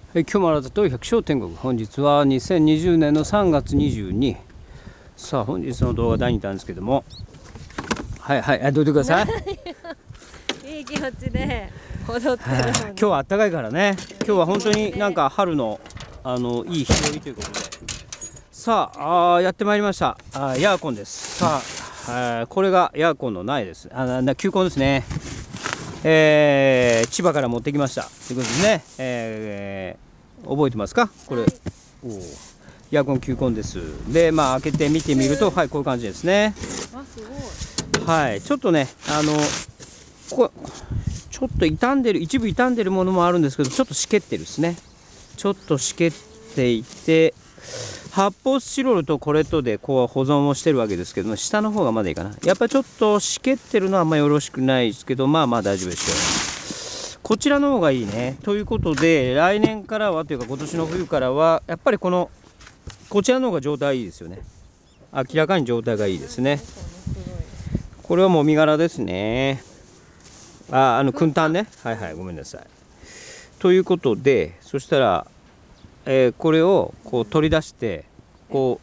はい、今日もあなたと百姓天国。本日は2020年の3月22。さあ本日の動画第2弾ですけども、どいてください。 いい気持ちで踊ってるのに、 今日は暖かいからね。今日は本当になんか春のいい日和ということで、さあやってまいりました。ヤーコンです。さあこれがヤーコンの苗です。球根ですね。千葉から持ってきましたということですね。覚えてますかこれ、はい、ヤーコン球根です。で開けてみてみると、はい、こういう感じですね。 すごい。 はい、ちょっとねちょっと傷んでる、一部傷んでるものもあるんですけど、ちょっとしけってるですね。ちょっとしけっていて、発泡スチロールとこれとでこう保存をしてるわけですけども、下の方がまだいいかな。やっぱりちょっとしけってるのはあんまりよろしくないですけど、大丈夫でしょう。こちらの方がいいね。ということで、来年からはというか今年の冬からはやっぱりこちらの方が状態いいですよね。明らかに状態がいいですね。これはもみ殻ですね。燻炭ね。ごめんなさい。ということで、そしたらこれをこう取り出して、こ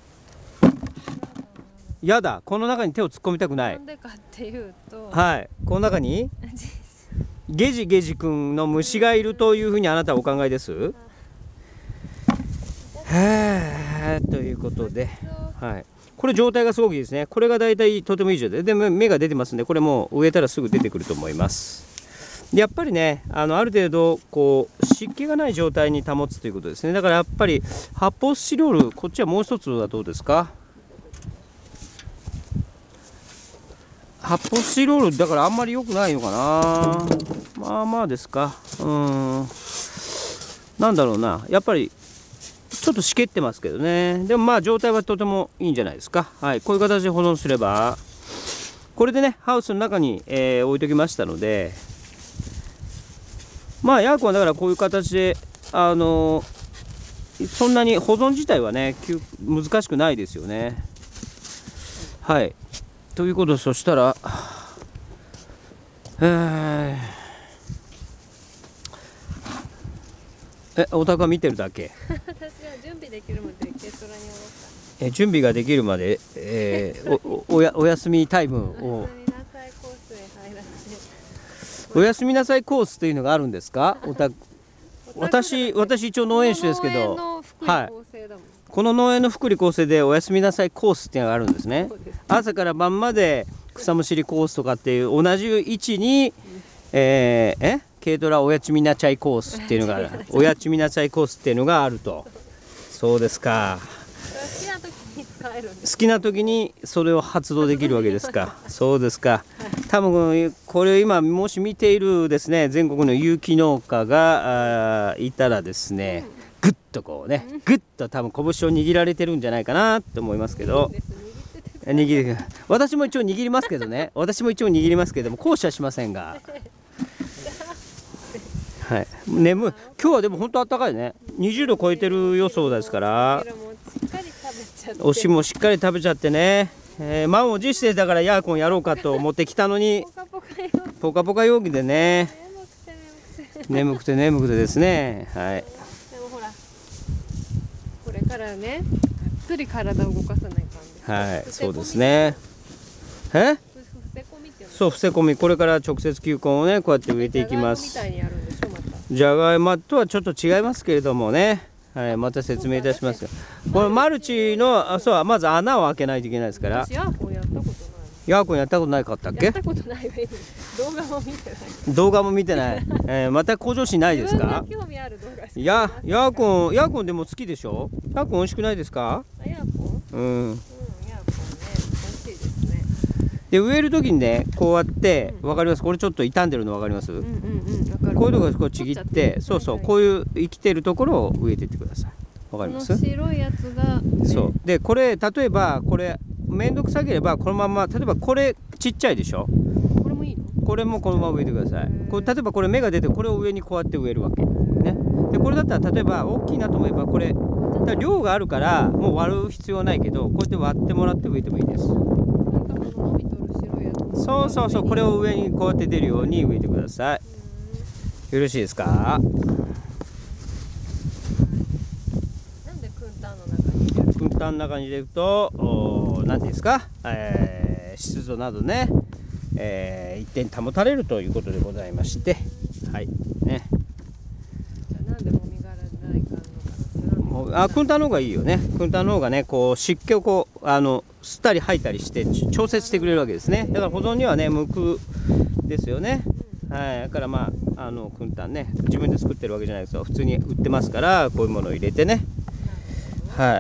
うこの中に手を突っ込みたくない。 なんでかっていうと、 この中にゲジゲジ君の虫がいるというふうにあなたはお考えです。ということで、これ状態がすごくいいですね。これがだいたいとてもいい状態で、芽が出てますんで、これも植えたらすぐ出てくると思います。でやっぱりね、ある程度こう湿気がない状態に保つということですね。だからやっぱり発泡スチロール、こっちはもう一つはどうですか。発泡スチロールだからあんまり良くないのかな。ですか。なんだろうな、やっぱりちょっとしけってますけどね。でも状態はとてもいいんじゃないですか。こういう形で保存すれば、これでねハウスの中に、置いときましたので、ヤーコンはだからこういう形でそんなに保存自体はね難しくないですよね。ということで、そしたらお宅は見てるだけ。 私は準備できるまでケトラに戻った。 準備ができるまで、お休みタイムを。おやすみなさいコースというのがあるんですか。私一応農園主ですけど、この農園の福利厚生でおやすみなさいコースっていうのがあるんですね。朝から晩まで草むしりコースとかっていう同じ位置に、軽トラおやちみなちゃいコースっていうのがある。おやちみなちゃいコースっていうのがあると。そうですか。好きな時にそれを発動できるわけですか。そうですか。多分これ今もし見ているですね、全国の有機農家がいたらですね、ぐっとこうね、ぐっと多分拳を握られてるんじゃないかなと思いますけど、私も一応握りますけどね、私も一応握りますけども、行使はしませんが。眠い。今日はでも本当暖かいね。20度超えてる予想ですから。おしもしっかり食べちゃってね。満を持してだからヤーコンやろうかと思ってきたのに、ポカポカ陽気でね、眠くてですね。 でもほら、これからね、がっつり体を動かさない感じ。 そうですね。そう、伏せ込み。これから直接球根をねこうやって植えていきます。じゃがいもとはちょっと違いますけれどもね。また説明いたしますよ。このマルチのまず穴を開けないといけないですから。 ヤーコンやったことない。 ヤーコンやったことないかったっけ？ やったことない上に動画も見てない。 動画も見てない。また向上心ないですか？ 興味ある動画。 ヤーコンでも好きでしょ？ヤーコン美味しくないですか？ ヤーコン？ヤーコンね、美味しいですね。 で植える時にねこうやってわかります？これちょっと傷んでるのわかります？こういうところこうちぎって、こういう生きてるところを植えていってください。わかります？ 白いやつが、 そうで、これ例えばこれ面倒くさければこのまま、例えばこれちっちゃいでしょ。 これもいいの？ これもこのまま植えてください。これ例えばこれ芽が出て、これを上にこうやって植えるわけね。でこれだったら例えば大きいなと思えば、これ量があるからもう割る必要はないけど、こうやって割ってもらって植えてもいいです。そう、これを上にこうやって出るように植えてください。よろしいですか？ 管の中に入れると何ていうんですか、湿度などね、一定に保たれるということでございまして、はいね。 なんでもみ殻ないかんのかな。 クンタの方がいいよね。クンタの方がね、こう湿気をこう吸ったり吐いたりして調節してくれるわけですね。だから保存にはね向くですよね。はい、だからまあクンタンね、自分で作ってるわけじゃないですよ。普通に売ってますから、こういうものを入れてね。はい。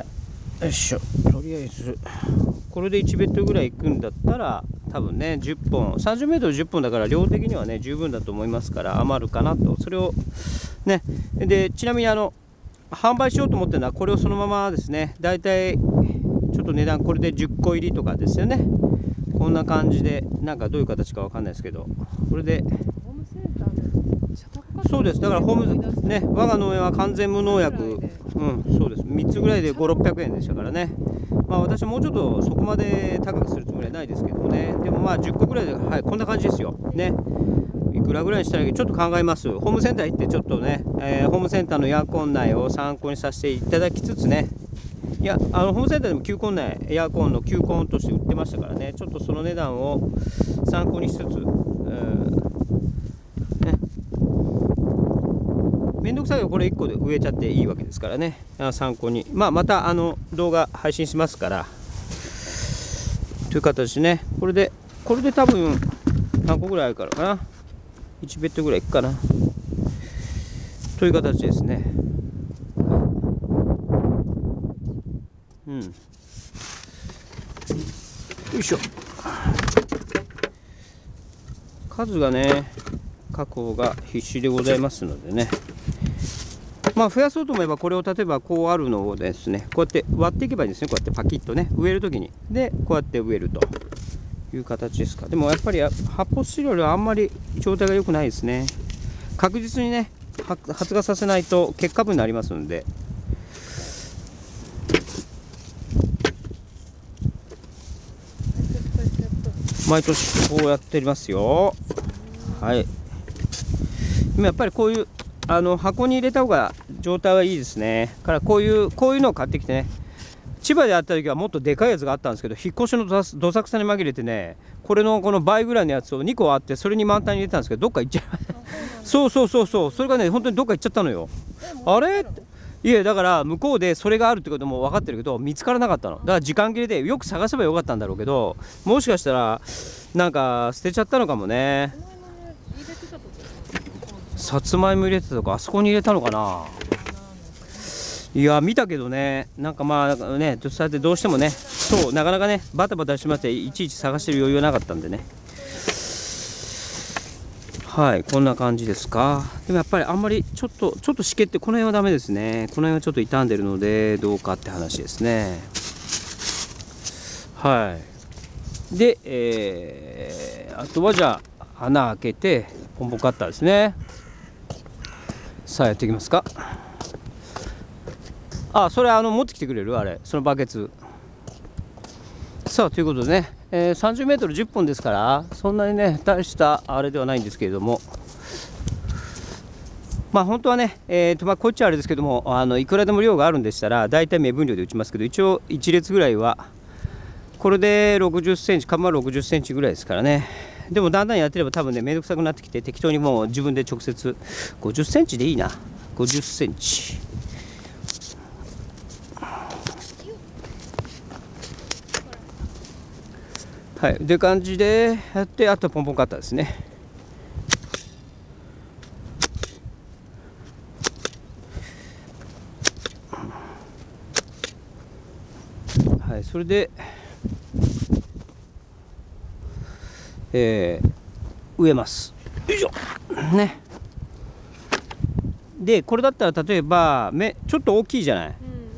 よいしょ。とりあえずこれで1ベッドぐらいいくんだったら、多分ね10本30メートル10本だから量的にはね十分だと思いますから、余るかなと。それをね、でちなみに販売しようと思ってるのはこれをそのままですね。だいたいちょっと値段これで10個入りとかですよね。こんな感じで、なんかどういう形かわかんないですけど、これでホームセンターで社宅か。 そうです。だからホームね、我が農園は完全無農薬、そうです。3つぐらいで5、600円でしたからね。まあ私はもうちょっとそこまで高くするつもりはないですけどもね。でもまあ10個ぐらいで、はい、こんな感じですよね。いくらぐらいにしたらいいかちょっと考えます。ホームセンター行ってちょっとね、ホームセンターのエアコン内を参考にさせていただきつつね。いや、ホームセンターでも球根内、エアコンの球根として売ってましたからね。ちょっとその値段を参考にしつつ、ね、めんどくさいよ、これ1個で植えちゃっていいわけですからね。参考に、また動画配信しますからという形でね。これで多分何個ぐらいあるからかな、1ベッドぐらいいくかなという形ですね。よいしょ。数がね確保が必死でございますのでね。増やそうと思えば、これを例えばこうあるのをですね、こうやって割っていけばいいんですね。こうやってパキッとね、植えるときにでこうやって植えるという形ですか。でもやっぱり発泡スチロールはあんまり状態が良くないですね。確実にね発芽させないと結果部になりますので。毎年こうやっておりますよ。はい。でもやっぱりこういう箱に入れた方が状態はいいですね。からこういうのを買ってきてね。千葉であった時はもっとでかいやつがあったんですけど、引っ越しのどさくさに紛れてね、この倍ぐらいのやつを2個あって、それに満タンに入れたんですけど、どっか行っちゃいました。そう、それがね本当にどっか行っちゃったのよ。あれ、いやだから向こうでそれがあるってことも分かってるけど見つからなかったの。だから時間切れでよく探せばよかったんだろうけど、もしかしたらなんか捨てちゃったのかもね。さつまいも入れてたとか、あそこに入れたのかな。いや見たけどね、なんかね、そうやってどうしてもね、そうなかなかねバタバタしまっていちいち探してる余裕はなかったんでね。はい、こんな感じですか。でもやっぱりあんまりちょっと湿気って、この辺はダメですね。この辺はちょっと傷んでるのでどうかって話ですね。はい。で、あとはじゃあ穴開けてポンポンカッターですね。さあやっていきますか。それ持ってきてくれる、あれそのバケツ。さあということでね、30メートル10本ですから、そんなにね大したあれではないんですけれども、本当はね、こっちはあれですけども、いくらでも量があるんでしたら大体目分量で打ちますけど、一応1列ぐらいはこれで60センチ、株は60センチぐらいですからね。でもだんだんやってれば多分ねめんどくさくなってきて、適当にもう自分で直接50センチでいいな、50センチ。はい、で感じでやって、あとポンポンカッターですね。はい、それで、植えます。よいしょね。でこれだったら例えばちょっと大きいじゃない。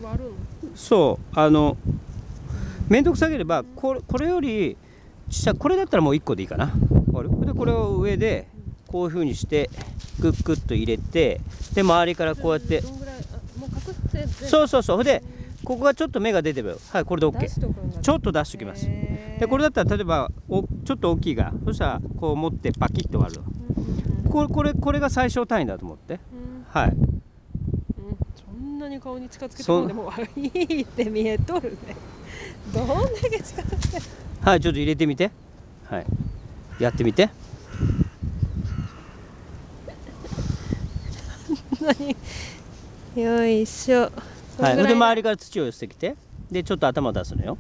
そう面倒くさければこれよりこれだったらもう1個でいいかな。これを上でこういう風にしてグッグッと入れて、で周りからこうやって、そうそれでここがちょっと芽が出てる。はい、これで OK。 ちょっと出しておきます。でこれだったら例えばちょっと大きいが、そしたらこう持ってパキッと割る。これが最小単位だと思って。はい。 そんんなに顔に近づけてもでもいいって見えとるね。どんだけ近づけて。 はい、ちょっと入れてみて。はい、やってみて。 何。よいしょ。 はい、で周りから土を寄せてきて、でちょっと頭を出すのよ。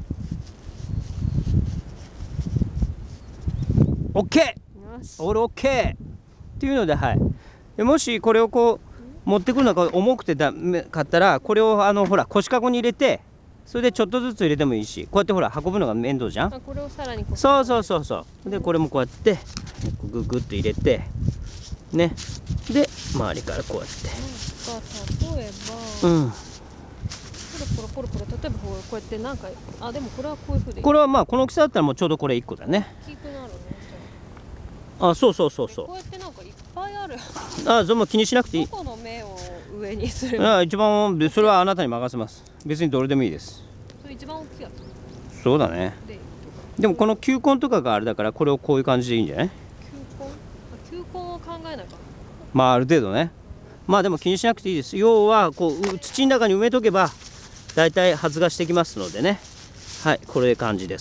オッケー。オールオッケー。っていうので、はい。でもしこれをこう持ってくるのが重くてダメかったら、これをほら腰かごに入れて、それでちょっとずつ入れてもいいし、こうやってほら運ぶのが面倒じゃん。 これをさらにこう。 そうそうそうそう。でこれもこうやってググッと入れてね。で周りからこうやって。 例えば。うん。ポロポロ例えばこうやってなんかでもこれはこういう風でいい。 これはまあこの大きさだったらもうちょうどこれ1個だね。 大きくなるね。 そうそうそうそう。 こうやってなんかいっぱいある。 それも気にしなくていい。 どこの目を上にする。 一番それはあなたに任せます。別にどれでもいいです。 それ一番大きいやつ。 そうだね。でもこの球根とかがあれだから、これをこういう感じでいいんじゃない？ 球根を考えないかな。 まあある程度ね。まあでも気にしなくていいです。要はこう土の中に埋めとけばだいたい発芽してきますのでね。はい、これ感じです。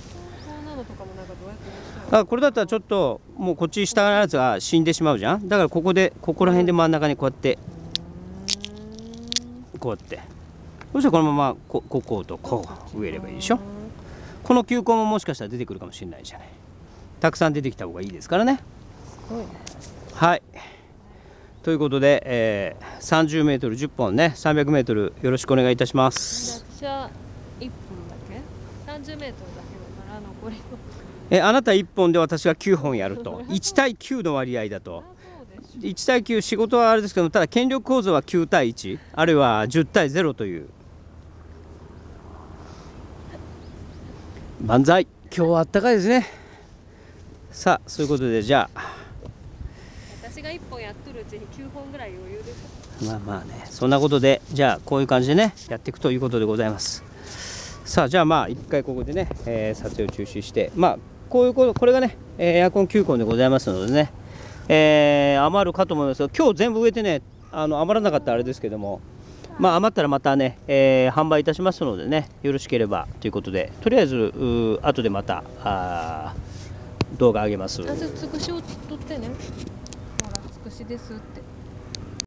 これだったらちょっともうこっち下のやつが死んでしまうじゃん。だからここら辺で真ん中にこうやってそしたらこのままこうとこう植えればいいでしょ。この球根ももしかしたら出てくるかもしれないじゃない。たくさん出てきた方がいいですからね。はい、ということで、30メートル10本ね、300メートルよろしくお願いいたします。 私は1本だけ30メートルだけだから残りあなた1本で私が9本やると1対9の割合だと。1対9、仕事はあれですけど、ただ権力構造は9対1あるいは10対0という。万歳。今日はあったかいですね。さあそういうことで、じゃあ私が1本やっとるうちに9本ぐらい余裕です。 まあね、そんなことで、じゃあこういう感じでねやっていくということでございます。さあじゃあまあ一回ここでね、撮影を中止して、まあこういうこと、これがねエアコン球根でございますのでね、余るかと思いますが、今日全部植えてね余らなかったらあれですけども、まあ余ったらまたね、販売いたしますのでね、よろしければということで、とりあえず後でまた動画上げます。 つくしを取ってね。ほらつくしですって。